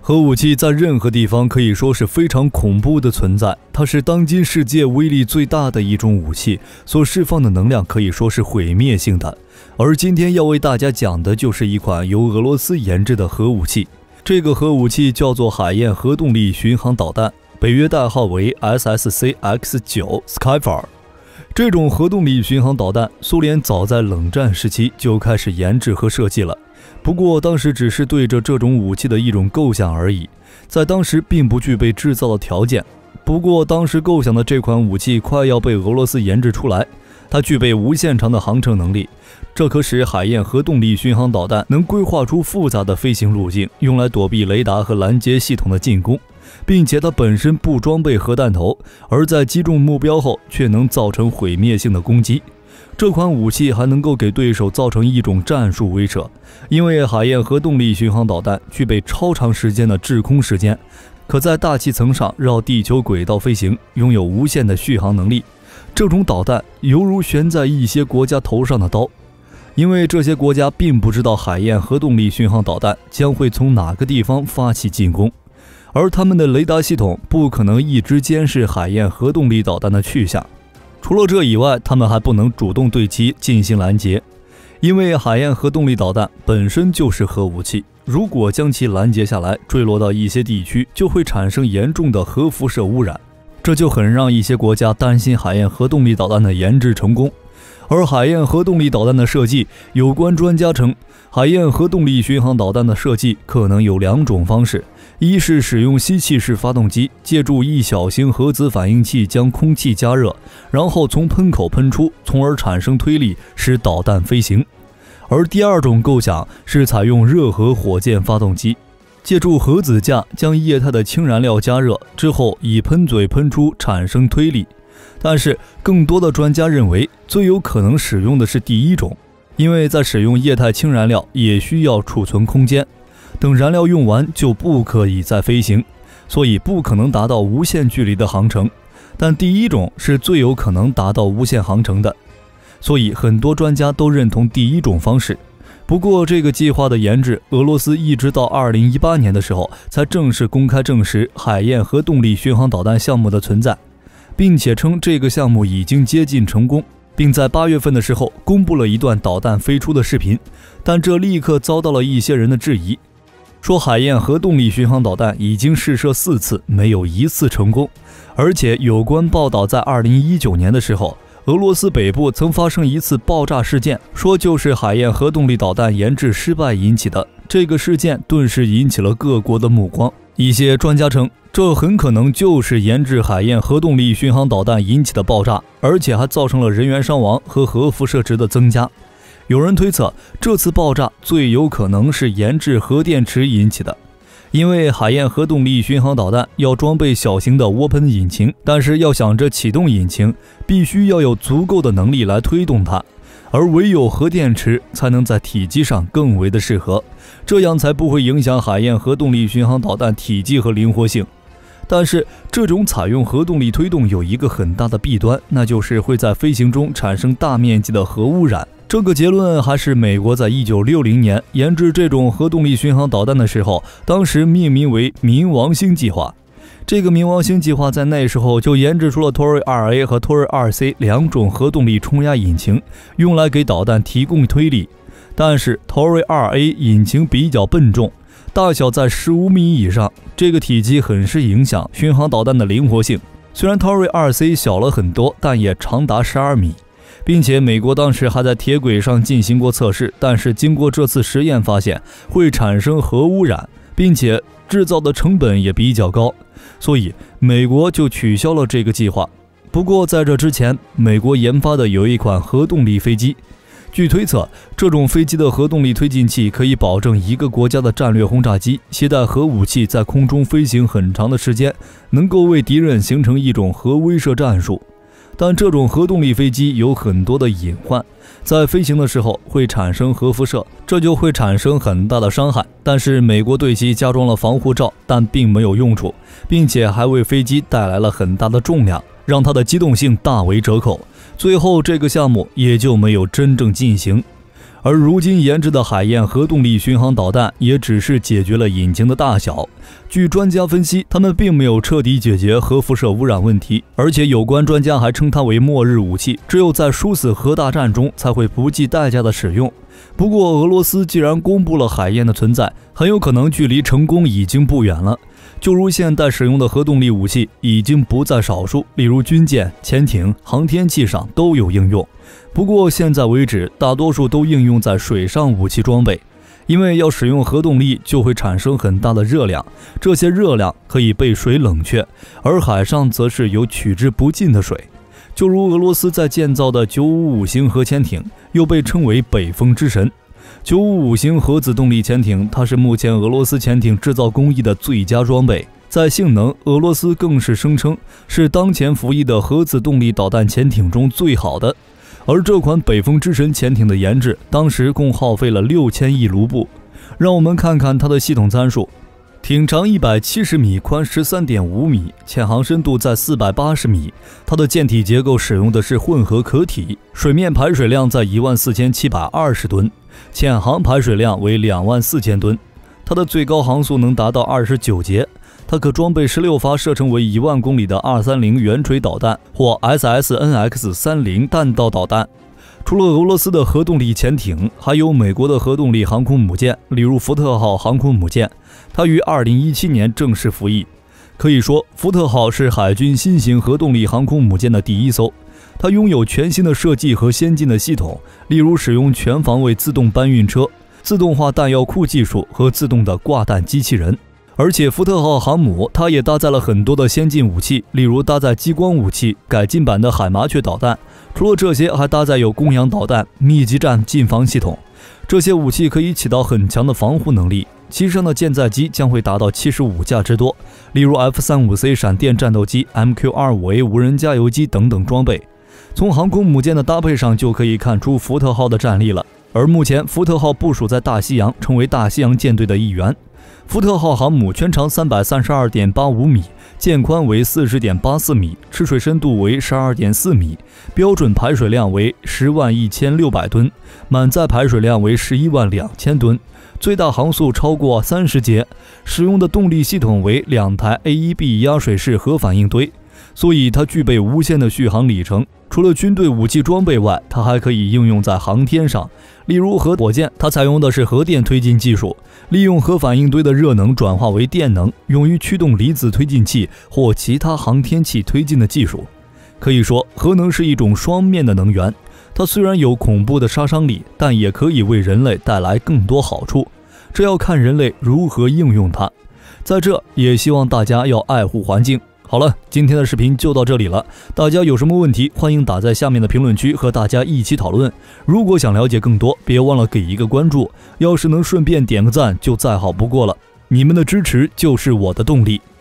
核武器在任何地方可以说是非常恐怖的存在，它是当今世界威力最大的一种武器，所释放的能量可以说是毁灭性的。而今天要为大家讲的就是一款由俄罗斯研制的核武器，这个核武器叫做海燕核动力巡航导弹，北约代号为 SSC-X9 Skyfire。这种核动力巡航导弹，苏联早在冷战时期就开始研制和设计了。不过当时只是对着这种武器的一种构想而已，在当时并不具备制造的条件。不过当时构想的这款武器快要被俄罗斯研制出来，它具备无限长的航程能力，这可使海燕核动力巡航导弹能规划出复杂的飞行路径，用来躲避雷达和拦截系统的进攻，并且它本身不装备核弹头，而在击中目标后却能造成毁灭性的攻击。这款武器还能够给对手造成一种战术威慑，因为海燕核动力巡航导弹具备超长时间的滞空时间，可在大气层上绕地球轨道飞行，拥有无限的续航能力。这种导弹犹如悬在一些国家头上的刀，因为这些国家并不知道海燕核动力巡航导弹将会从哪个地方发起进攻，而他们的雷达系统不可能一直监视海燕核动力导弹的去向。除了这以外，他们还不能主动对其进行拦截，因为海燕核动力导弹本身就是核武器，如果将其拦截下来，坠落到一些地区，就会产生严重的核辐射污染，这就很让一些国家担心海燕核动力导弹的研制成功。而海燕核动力导弹的设计，有关专家称，海燕核动力巡航导弹的设计可能有两种方式，一是使用吸气式发动机，借助一小型核子反应器将空气加热，然后从喷口喷出，从而产生推力，使导弹飞行。而第二种构想是采用热核火箭发动机，借助核子架将液态的氢燃料加热之后，以喷嘴喷出产生推力。但是更多的专家认为，最有可能使用的是第一种，因为在使用液态氢燃料也需要储存空间，等燃料用完就不可以再飞行，所以不可能达到无限距离的航程。但第一种是最有可能达到无限航程的，所以很多专家都认同第一种方式。不过这个计划的研制，俄罗斯一直到2018年的时候才正式公开证实海燕核动力巡航导弹项目的存在，并且称这个项目已经接近成功，并在8月份的时候公布了一段导弹飞出的视频。但这立刻遭到了一些人的质疑，说海燕核动力巡航导弹已经试射4次，没有一次成功。而且有关报道在2019年的时候，俄罗斯北部曾发生一次爆炸事件，说就是海燕核动力导弹研制失败引起的。这个事件顿时引起了各国的目光，一些专家称这很可能就是研制海燕核动力巡航导弹引起的爆炸，而且还造成了人员伤亡和核辐射值的增加。有人推测，这次爆炸最有可能是研制核电池引起的，因为海燕核动力巡航导弹要装备小型的涡喷引擎，但是要想着启动引擎，必须要有足够的能力来推动它，而唯有核电池才能在体积上更为的适合，这样才不会影响海燕核动力巡航导弹体积和灵活性。但是这种采用核动力推动有一个很大的弊端，那就是会在飞行中产生大面积的核污染。这个结论还是美国在1960年研制这种核动力巡航导弹的时候，当时命名为冥王星计划。这个冥王星计划在那时候就研制出了 Tory-2A 和 Tory-2C 两种核动力冲压引擎，用来给导弹提供推力。但是 Tory-2A 引擎比较笨重，大小在15米以上，这个体积很是影响巡航导弹的灵活性。虽然 Tory-2C 小了很多，但也长达12米，并且美国当时还在铁轨上进行过测试，但是经过这次实验发现会产生核污染，并且制造的成本也比较高，所以美国就取消了这个计划。不过在这之前，美国研发的有一款核动力飞机，据推测，这种飞机的核动力推进器可以保证一个国家的战略轰炸机携带核武器在空中飞行很长的时间，能够为敌人形成一种核威慑战术。但这种核动力飞机有很多的隐患，在飞行的时候会产生核辐射，这就会产生很大的伤害。但是美国对其加装了防护罩，但并没有用处，并且还为飞机带来了很大的重量，让它的机动性大为折扣。最后这个项目也就没有真正进行。 而如今研制的海燕核动力巡航导弹也只是解决了引擎的大小。据专家分析，他们并没有彻底解决核辐射污染问题，而且有关专家还称它为末日武器，只有在殊死核大战中才会不计代价的使用。不过俄罗斯既然公布了海燕的存在，很有可能距离成功已经不远了。就如现代使用的核动力武器已经不在少数，例如军舰、潜艇、航天器上都有应用。不过现在为止，大多数都应用在水上武器装备，因为要使用核动力就会产生很大的热量，这些热量可以被水冷却，而海上则是有取之不尽的水。就如俄罗斯在建造的955型核潜艇，又被称为北风之神。955型核子动力潜艇，它是目前俄罗斯潜艇制造工艺的最佳装备，在性能，俄罗斯更是声称是当前服役的核子动力导弹潜艇中最好的。而这款北风之神潜艇的研制，当时共耗费了6000亿卢布。让我们看看它的系统参数：艇长170米，宽13.5米，潜航深度在480米。它的舰体结构使用的是混合壳体，水面排水量在14720吨，潜航排水量为24000吨。它的最高航速能达到29节。它可装备16发射程为1万公里的230远水导弹或 SSNX-30 弹道导弹。除了俄罗斯的核动力潜艇，还有美国的核动力航空母舰，例如福特号航空母舰，它于2017年正式服役。可以说，福特号是海军新型核动力航空母舰的第一艘。它拥有全新的设计和先进的系统，例如使用全方位自动搬运车、自动化弹药库技术和自动的挂弹机器人。而且福特号航母它也搭载了很多的先进武器，例如搭载激光武器、改进版的海麻雀导弹。除了这些，还搭载有供氧导弹、密集战近防系统。这些武器可以起到很强的防护能力。其上的舰载机将会达到75架之多，例如 F-35C 闪电战斗机、MQ-25A 无人加油机等等装备。从航空母舰的搭配上就可以看出福特号的战力了。而目前福特号部署在大西洋，成为大西洋舰队的一员。福特号航母全长332.85米，舰宽为40.84米，吃水深度为12.4米，标准排水量为101600吨，满载排水量为112000吨，最大航速超过30节，使用的动力系统为2台 A1B 压水式核反应堆，所以它具备无限的续航里程。除了军队武器装备外，它还可以应用在航天上。例如核火箭，它采用的是核电推进技术，利用核反应堆的热能转化为电能，用于驱动离子推进器或其他航天器推进的技术。可以说，核能是一种双面的能源，它虽然有恐怖的杀伤力，但也可以为人类带来更多好处，这要看人类如何应用它。在这也希望大家要爱护环境。好了，今天的视频就到这里了，大家有什么问题欢迎打在下面的评论区和大家一起讨论。如果想了解更多，别忘了给一个关注，要是能顺便点个赞就再好不过了，你们的支持就是我的动力。